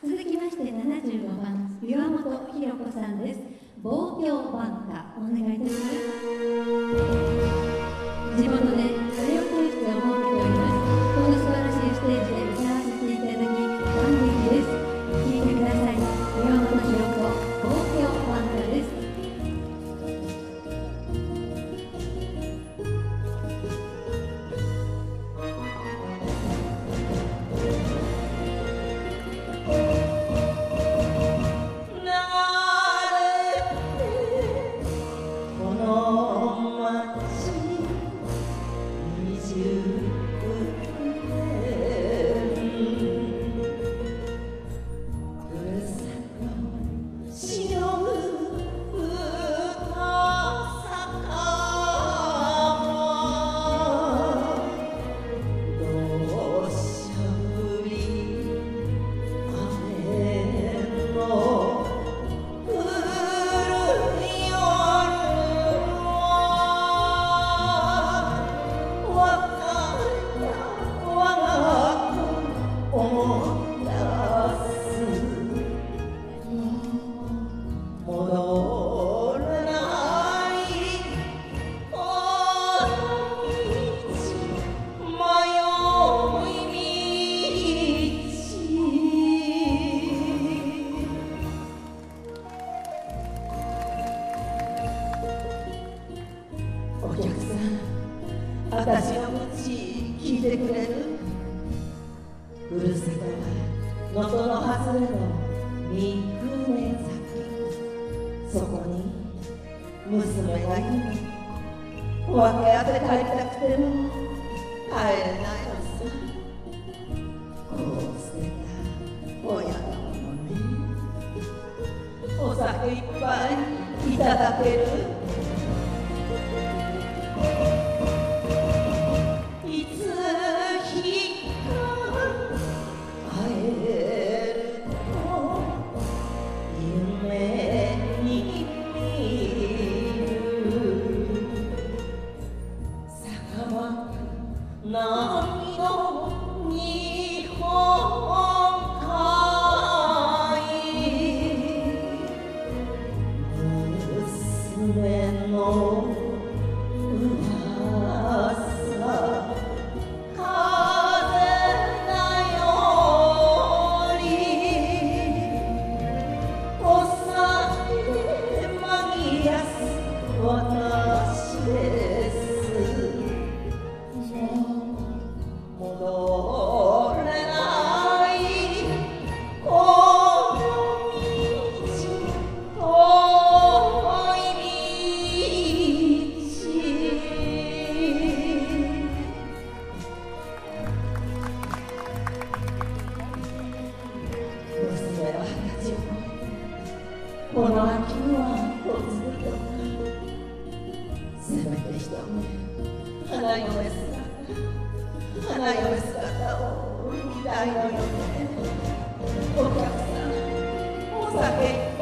続きまして75番岩本ひろ子さんです。望郷挽歌お願いいたします。地元で歌謡教室を設けております。この素晴らしいステージで歌わせていただき感激です。聴いてください。岩本ひろ子望郷挽歌です。 お客さん、私の口聞いてくれる？ふるさとは能登の外れの三船崎。そこに娘がいるの。分け合って帰りたくても帰れないのさ。こう捨てた親のものね。お酒いっぱいいただける？波の日本海、娘の噂、風だよりお酒まぎやす私です。戻れないこの道、遠い道。娘は二十歳をこの秋は嫁ぐとか、せめて一目花嫁姿を見たいのよね。お客さん、お酒